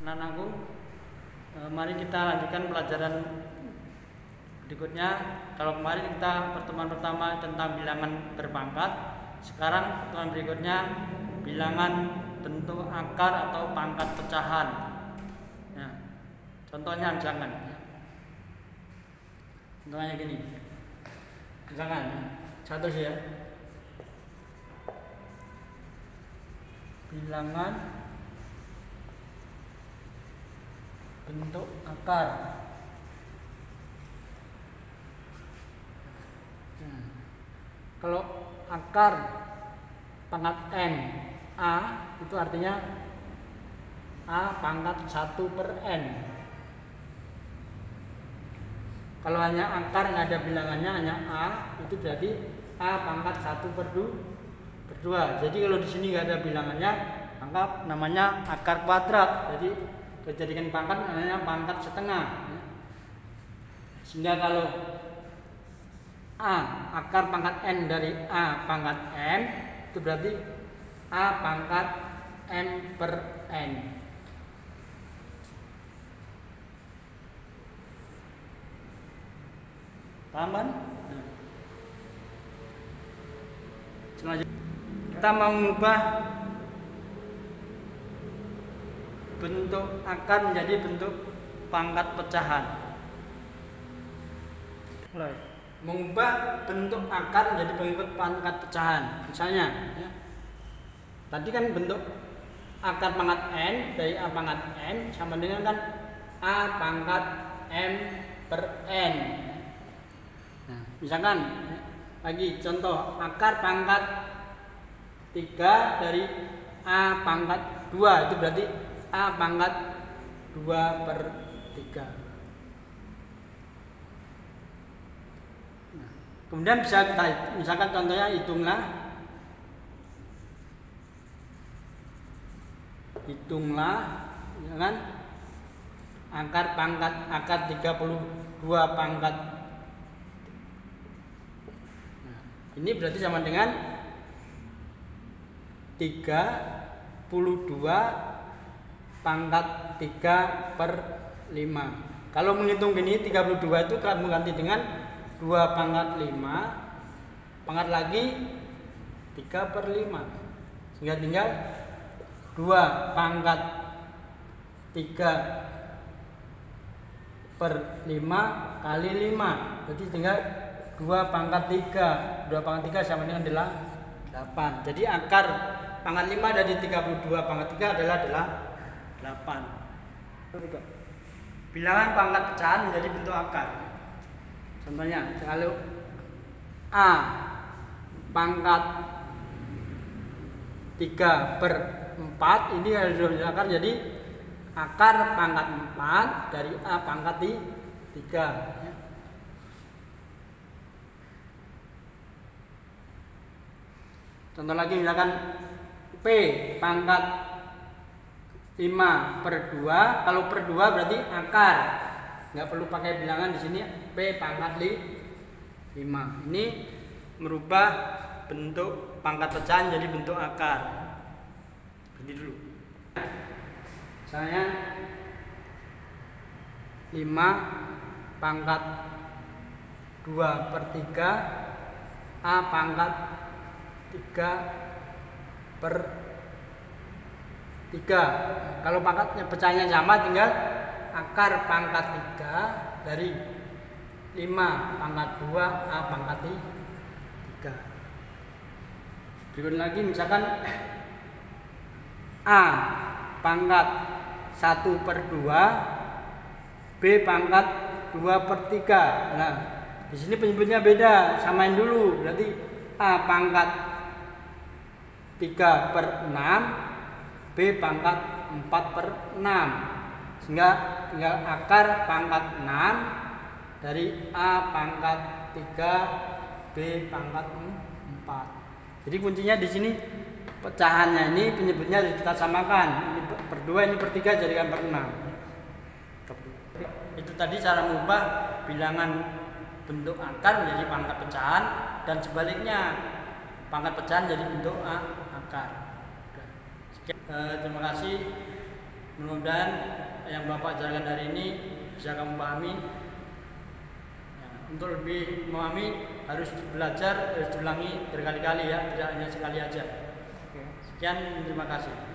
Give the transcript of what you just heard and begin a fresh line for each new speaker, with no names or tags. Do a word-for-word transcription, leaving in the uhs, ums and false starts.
Anak-anakku, e, mari kita lanjutkan pelajaran berikutnya. Kalau kemarin kita pertemuan pertama tentang bilangan berpangkat, sekarang pertemuan berikutnya bilangan bentuk akar atau pangkat pecahan. Nah, contohnya misalkan, contohnya gini, misalkan satu sih ya, bilangan bentuk akar. Nah, kalau akar pangkat n a itu artinya a pangkat satu per n. Kalau hanya akar nggak ada bilangannya, hanya a, itu berarti a pangkat satu per dua. Jadi kalau di sini nggak ada bilangannya, maka namanya akar kuadrat. Jadi dijadikan pangkat namanya pangkat setengah. Sehingga kalau a akar pangkat n dari a pangkat n, itu berarti a pangkat n per n. Paham kan? Nah. Selanjutnya kita mau mengubah bentuk akar menjadi bentuk pangkat pecahan. Mulai. Mengubah bentuk akar menjadi bentuk pangkat pecahan. Misalnya, ya, tadi kan bentuk akar pangkat n dari a pangkat n sama dengan kan a pangkat m per n. Nah, misalkan lagi contoh akar pangkat tiga dari a pangkat dua, itu berarti a pangkat dua per tiga. Nah, kemudian bisa kita misalkan contohnya hitunglah hitunglah ya kan, akar pangkat akar tiga puluh dua pangkat. Nah, ini berarti sama dengan tiga puluh dua pangkat tiga per lima. Kalau menghitung gini tiga puluh dua itu kamu ganti dengan dua pangkat lima, pangkat lagi tiga per lima, sehingga tinggal dua pangkat tiga per lima kali lima, jadi tinggal dua pangkat tiga. dua pangkat tiga sama dengan delapan. Jadi akar pangkat lima dari tiga puluh dua pangkat tiga adalah delapan. Bilangan pangkat pecahan menjadi bentuk akar. Contohnya, kalau a pangkat tiga per empat, ini harus akar, jadi akar pangkat empat dari a pangkat tiga. Contoh lagi, misalkan p pangkat lima per dua. Kalau per dua berarti akar, nggak perlu pakai bilangan di sini, p pangkat lima. Ini merubah bentuk pangkat pecahan jadi bentuk akar. Ini dulu. Misalnya lima pangkat dua per tiga a pangkat tiga per tiga. Kalau pangkatnya pecahnya sama, tinggal akar pangkat tiga dari lima pangkat dua a pangkat tiga. Berikut lagi misalkan a pangkat satu per dua, b pangkat dua per tiga. Nah, di sini penyebutnya beda, samain dulu. Berarti a pangkat tiga per enam, b pangkat empat per enam, sehingga tinggal akar pangkat enam dari a pangkat tiga, b pangkat empat. Jadi kuncinya di sini pecahannya ini penyebutnya kita samakan. Ini per dua, ini per tiga, jadikan per enam. Itu tadi cara mengubah bilangan bentuk akar menjadi pangkat pecahan, dan sebaliknya pangkat pecahan jadi bentuk akar. Eh, terima kasih. Mudah-mudahan yang Bapak ajarkan hari ini bisa kamu pahami. Ya, untuk lebih memahami harus belajar, harus diulangi berkali-kali ya, tidak hanya sekali aja. Sekian, terima kasih.